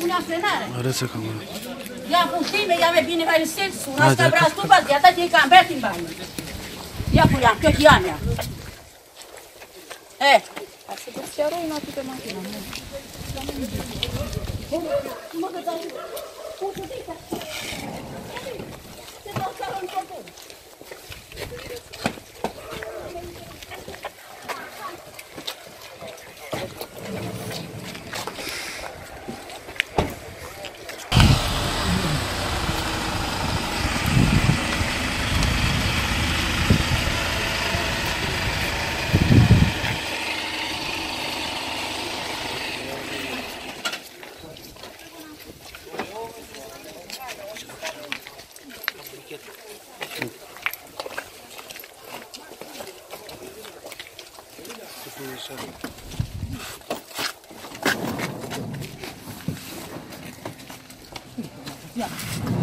pune frenare. Arăți camera. Ia puntime, ia bine mai senso, una sta brastupa, ia ta ti cambiati in bagno. Ia puliam, che ti ami. Se possiamo in tutte le macchine. Yeah.